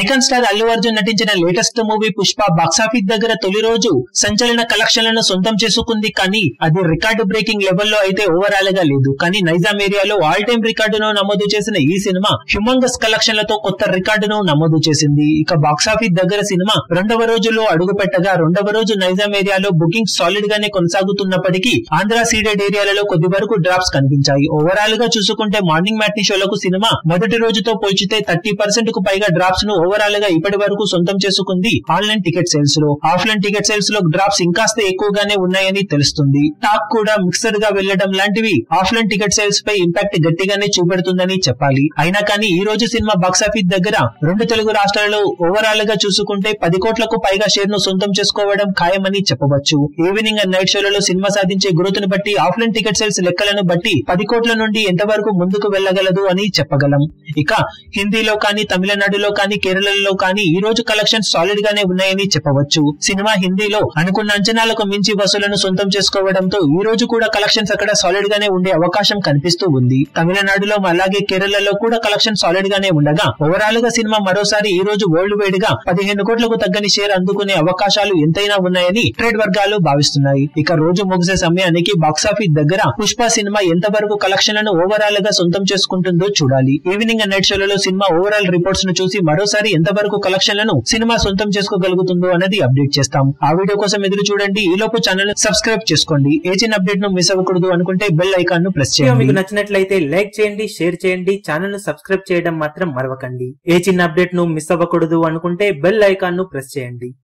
Icon star Allu Arjun నటించిన latest movie Pushpa box office దగ్గర తొలి రోజు సంచలన కలెక్షన్లను సొంతం చేసుకుంది. కానీ అది రికార్డు బ్రేకింగ్ లెవెల్లో అయితే ఓవరాల్ గా లేదు. కానీ నైజాం ఏరియాలో ఆల్ టైమ్ రికార్డును నమోదు చేసిన ఈ సినిమా హ్యూమంగస్ కలెక్షన్లతో కొత్త రికార్డును నమోదు చేసింది. ఇక బాక్సాఫీస్ దగ్గర సినిమా రెండవ రోజులో అడుగు పెట్టగా రెండవ రోజు నైజాం ఏరియాలో బుకింగ్ సాలిడ్ గానే కొనసాగుతున్నప్పటికీ ఆంధ్ర సీడెడ్ ఏరియాలలో కొద్ది వరకు డ్రాప్స్ కనిపించాయి. ఓవరాల్ గా చూసుకుంటే మార్నింగ్ మ్యాట్నీ షోలకు సినిమా మొదటి రోజుతో పోల్చితే 30% కు పైగా డ్రాప్స్ ను ఓవరాల్ గా ఇప్పటి వరకు సొంతం చేసుకుంది. ఆన్లైన్ టికెట్ సేల్స్ లో ఆఫ్లైన్ టికెట్ సేల్స్ లో డ్రాప్స్ ఇంకాస్త ఎక్కువగానే ఉన్నాయని తెలుస్తుంది. టాక్ కూడా మిక్స్డ్ గా వెళ్లడం లాంటివి ఆఫ్లైన్ టికెట్ సేల్స్ పై ఇంపాక్ట్ గట్టిగానే చూపెడుతుందని చెప్పాలి. అయినా కానీ ఈ రోజు సినిమా బాక్సాఫీస్ దగ్గర రెండు తెలుగు రాష్ట్రాలలో ఓవరాల్ గా చూసుకుంటే 10 కోట్లకు పైగా షేర్ ను సొంతం చేసుకోవడం ఖాయమని చెప్పవచ్చు. ఈవినింగ్ అండ్ నైట్ షోలలో సినిమా సాధించే గ్రోత్ ను బట్టి ఆఫ్లైన్ టికెట్ సేల్స్ లెక్కలను బట్టి 10 కోట్ల నుండి ఎంతవరకు ముందుకు వెళ్లగలదు అని చెప్పగలం. ఇక హిందీలో కానీ తమిళనాడులో కానీ కేరళలో కానీ ఈ రోజు కలెక్షన్స్ సాలిడ్ గానే ఉన్నాయని చెప్పవచ్చు. సినిమా హిందీలో అనుకున్న అంచనాలకు మించి వసూలను సొంతం చేసుకోవడంతో ఈ రోజు కూడా కలెక్షన్స్ అక్కడ సాలిడ్ గానే ఉండే అవకాశం కనిపిస్తూ ఉంది. తమిళనాడులో అలాగే కేరళలో కూడా కలెక్షన్ సాలిడ్ గానే ఉండగా ఓవరాల్ గా సినిమా మరోసారి ఈ రోజు వరల్డ్ వైడ్ గా 15 కోట్లకు తగ్గని షేర్ అందుకునే అవకాశాలు ఎంతైనా ఉన్నాయని ట్రేడ్ వర్గాలు భావిస్తున్నాయి. ఇక రోజు ముగిసే సమయానికి బాక్సాఫీస్ దగ్గర పుష్ప సినిమా ఎంతవరకు కలెక్షన్లను ఓవరాల్ గా సొంతం చేసుకుంటుందో చూడాలి. ఈవినింగ్ అండ్ నైట్ షోలలో సినిమా ఓవరాల్ రిపోర్ట్స్ ను చూసి మరోసారి ఎంతవరకు కలెక్షన్లను సినిమా సొంతం చేసుకోగలుగుతుందో అనేది అప్డేట్ చేస్తాం. ఆ వీడియో కోసం ఎదురు చూడండి. ఈ లోపు ఛానల్ సబ్స్క్రైబ్ చేసుకోండి. ఏ చిన్న అప్డేట్ ను మిస్ అవ్వకూడదు అనుకుంటే బెల్ ఐకాన్ ను ప్రెస్ చేయండి. మీకు నచ్చినట్లయితే లైక్ చేయండి, షేర్ చేయండి, ఛానల్ ను సబ్స్క్రైబ్ చేయడం మాత్రం మరవకండి. ఏ చిన్న అప్డేట్ ను మిస్ అవ్వకూడదు అనుకుంటే బెల్ ఐకాన్ ను ప్రెస్ చేయండి.